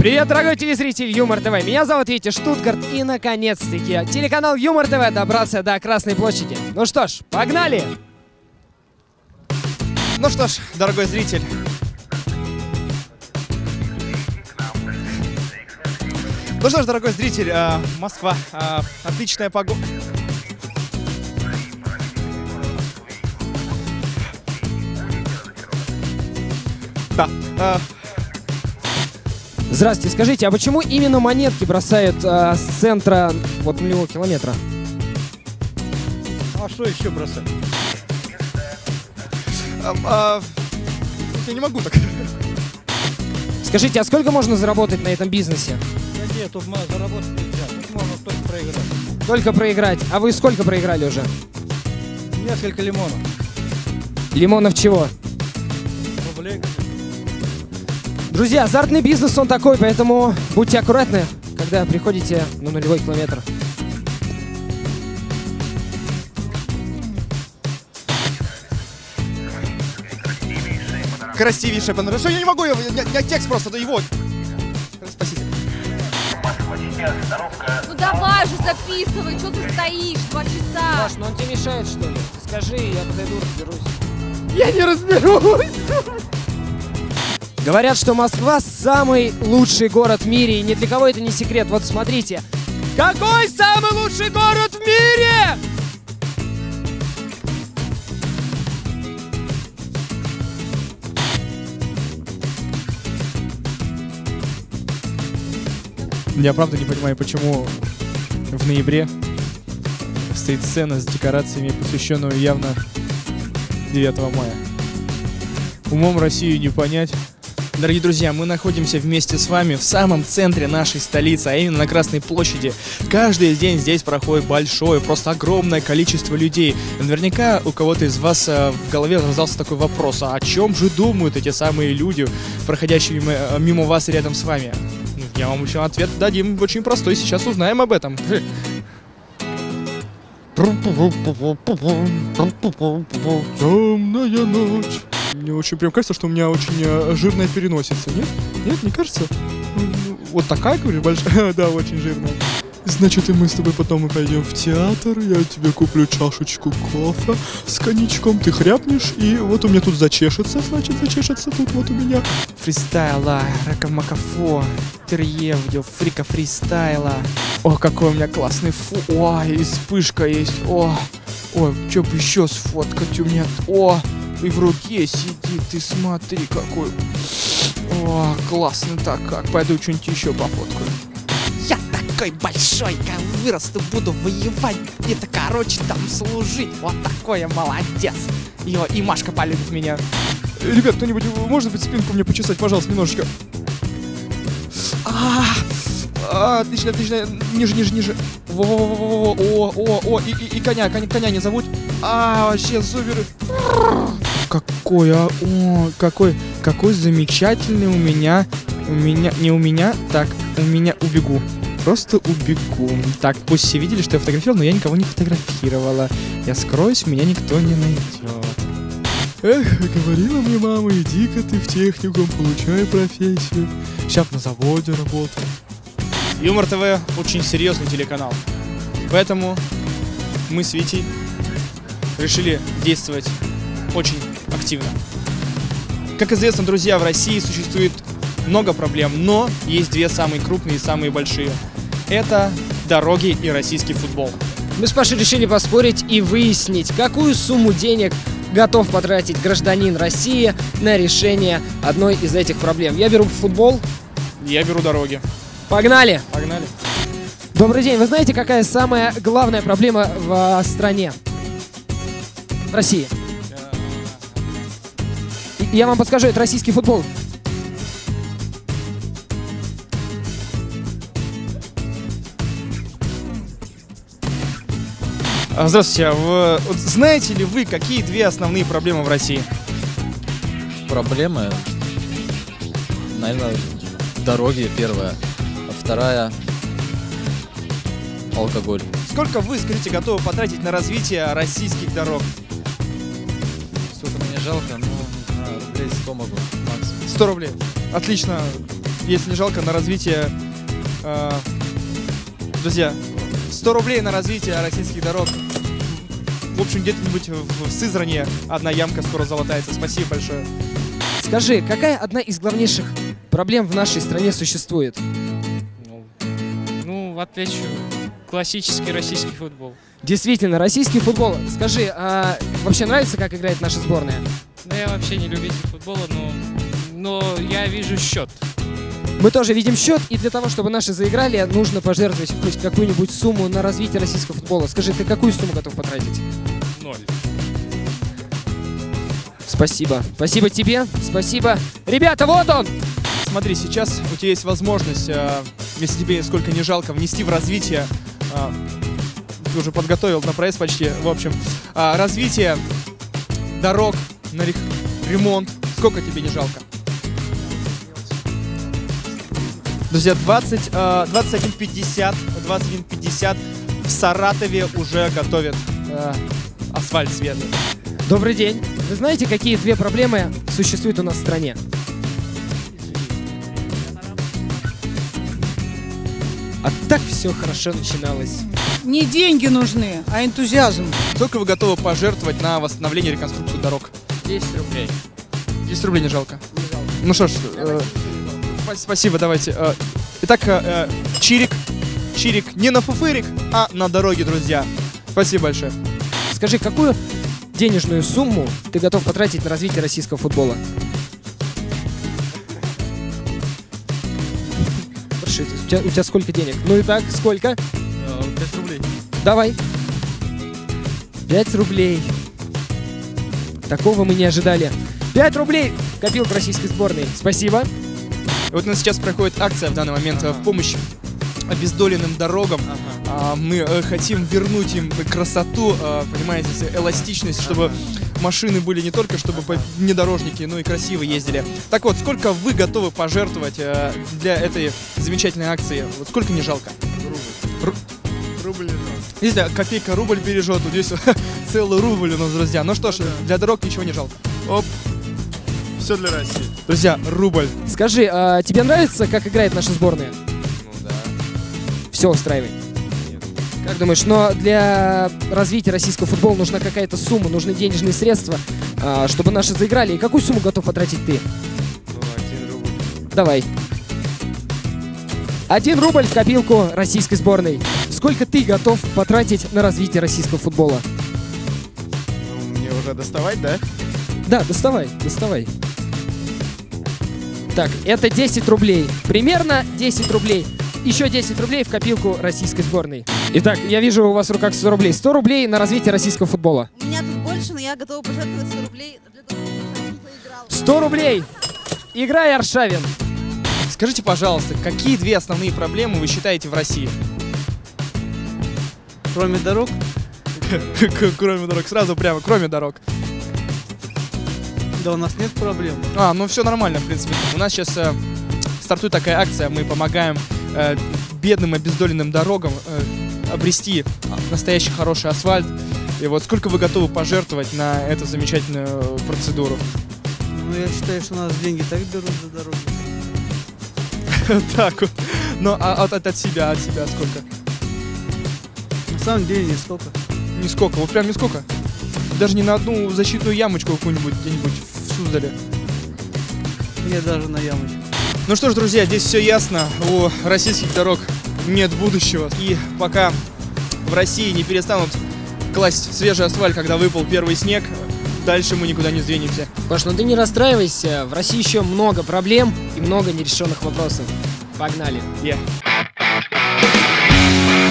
Привет, дорогой телезритель Юмор ТВ. Меня зовут Витя Штутгарт, и наконец-таки телеканал Юмор ТВ добрался до Красной площади. Ну что ж, погнали! Ну что ж, дорогой зритель, Москва, отличная погода. Да. Здравствуйте, скажите, а почему именно монетки бросают с центра вот нулевого километра? А что еще бросать? Я не могу так. Скажите, а сколько можно заработать на этом бизнесе? Да нет, тут заработать нельзя, тут можно только проиграть. Только проиграть. А вы сколько проиграли уже? Несколько лимонов. Лимонов чего? Рублей. Друзья, азартный бизнес он такой, поэтому будьте аккуратны, когда приходите на нулевой километр. Красивейшая панорама. Что я не могу, я текст просто, да его. Спасибо. Ну давай же записывай, что ты стоишь 2 часа? Саш, ну он тебе мешает, что ли? Скажи, я подойду, разберусь. Я не разберусь. Говорят, что Москва самый лучший город в мире, и ни для кого это не секрет. Вот смотрите. Какой самый лучший город в мире? Я правда не понимаю, почему в ноябре стоит сцена с декорациями, посвященную явно 9 мая. Умом Россию не понять. Дорогие друзья, мы находимся вместе с вами в самом центре нашей столицы, а именно на Красной площади. Каждый день здесь проходит большое, просто огромное количество людей. Наверняка у кого-то из вас в голове раздался такой вопрос: а о чем же думают эти самые люди, проходящие мимо вас и рядом с вами? Я вам еще ответ дадим очень простой, сейчас узнаем об этом. Темная ночь. Мне очень прям кажется, что у меня очень жирная переносица. Нет? Нет, не кажется? Вот такая, говоришь, большая? Да, очень жирная. Значит, и мы с тобой потом пойдем в театр, я тебе куплю чашечку кофе с коньячком, ты хряпнешь, и вот у меня тут зачешется, значит, зачешется тут вот у меня. Фристайла, ракамакафо, терьевдё, фрика фристайла. О, какой у меня классный ой, и вспышка есть, ой, что бы еще сфоткать у меня, и в руке сидит, ты смотри какой, классно, так как, пойду что-нибудь еще пофоткаю. Я такой большой, как вырасту, буду воевать, где-то, там служить, вот такой я молодец. И Машка полюбит меня. Ребят, кто-нибудь может быть спинку мне почесать, пожалуйста, немножечко? Отлично, ниже. И коня не забудь. Вообще супер. Какой замечательный у меня, убегу. Просто убегу. Так, пусть все видели, что я фотографировал, но я никого не фотографировала. Я скроюсь, меня никто не найдет. Эх, говорила мне мама, иди-ка ты в техникум, получай профессию. Сейчас на заводе работаю. Юмор ТВ очень серьезный телеканал. Поэтому мы с Витей решили действовать очень активно. Как известно, друзья, в России существует много проблем, но есть две самые крупные и самые большие. Это дороги и российский футбол. Мы с Пашей решили поспорить и выяснить, какую сумму денег готов потратить гражданин России на решение одной из этих проблем. Я беру футбол. Я беру дороги. Погнали! Погнали. Добрый день. Вы знаете, какая самая главная проблема в стране? В России. Я вам подскажу, это российский футбол. Здравствуйте. Вот знаете ли вы, какие две основные проблемы в России? Проблемы? Наверное, дороги первая, а вторая — алкоголь. Сколько вы, скажите, готовы потратить на развитие российских дорог? Сколько мне жалко, ну, не знаю, рублей 100 могу, максимум. 100 рублей. Отлично. если не жалко, на развитие... Друзья, 100 рублей на развитие российских дорог. В общем, где-нибудь в Сызрани одна ямка скоро залатается. Спасибо большое. Скажи, какая одна из главнейших проблем в нашей стране существует? Ну, отвечу, классический российский футбол. Действительно, российский футбол. Скажи, а вообще нравится, как играет наша сборная? Да я вообще не любитель футбола, но я вижу счет. Мы тоже видим счет, и для того, чтобы наши заиграли, нужно пожертвовать хоть какую-нибудь сумму на развитие российского футбола. Скажи, ты какую сумму готов потратить? 0. Спасибо. Спасибо тебе. Спасибо. Ребята, вот он! Смотри, сейчас у тебя есть возможность, если тебе сколько не жалко, внести в развитие... Ты уже подготовил на проезд почти. В общем, развитие дорог, на ремонт. Сколько тебе не жалко? Друзья, 21:50 в Саратове уже готовят асфальт светлый. Добрый день. Вы знаете, какие две проблемы существуют у нас в стране? А так все хорошо начиналось. Не деньги нужны, а энтузиазм. Сколько вы готовы пожертвовать на восстановление и реконструкцию дорог? 10 рублей. 10 рублей не жалко. Ну что ж, спасибо, давайте. Итак, чирик не на фуфырик, а на дороге, друзья. Спасибо большое. Скажи, какую денежную сумму ты готов потратить на развитие российского футбола? Прошу, у тебя сколько денег? Ну и так, сколько? 5 рублей. Давай. 5 рублей. Такого мы не ожидали. 5 рублей в копилку российской сборной. Спасибо. Вот у нас сейчас проходит акция в данный момент в помощь обездоленным дорогам. Мы хотим вернуть им красоту, понимаете, эластичность, чтобы машины были не только чтобы внедорожники, но и красиво ездили. Так вот, сколько вы готовы пожертвовать для этой замечательной акции? Вот сколько не жалко? Рубль. Если копейка рубль бережет, вот здесь целый рубль у нас, друзья. Ну что ж, для дорог ничего не жалко. Оп. Все для России. Друзья, рубль. Скажи, а тебе нравится, как играет наша сборная? Ну да. Все устраивает? Как думаешь, но для развития российского футбола нужна какая-то сумма, нужны денежные средства, чтобы наши заиграли. И какую сумму готов потратить ты? Ну, 1 рубль. Давай. 1 рубль в копилку российской сборной. Сколько ты готов потратить на развитие российского футбола? Ну, мне уже доставать, да? Да, доставай. Так, это 10 рублей. Примерно 10 рублей. Еще 10 рублей в копилку российской сборной. Итак, я вижу у вас в руках 100 рублей. 100 рублей на развитие российского футбола. У меня тут больше, но я готова пожертвовать 100 рублей для того, чтобы Аршавин поиграл. 100 рублей! Играй, Аршавин! Скажите, пожалуйста, какие две основные проблемы вы считаете в России? Кроме дорог, Кроме дорог, сразу прямо, кроме дорог. да у нас нет проблем. Ну все нормально, в принципе. У нас сейчас стартует такая акция, мы помогаем бедным обездоленным дорогам обрести настоящий хороший асфальт. И вот сколько вы готовы пожертвовать на эту замечательную процедуру? Ну, я считаю, что у нас деньги так берут за дороги. Так вот. Ну, от себя сколько? На самом деле, нисколько. Нисколько, вот прям нисколько. Даже не на одну защитную ямочку какую-нибудь где-нибудь в Суздале. Нет, даже на ямочку. Ну что ж, друзья, здесь все ясно. У российских дорог нет будущего. И пока в России не перестанут класть свежий асфальт, когда выпал первый снег, дальше мы никуда не сдвинемся. Паш, ну ты не расстраивайся. В России еще много проблем и много нерешенных вопросов. Погнали. Yeah.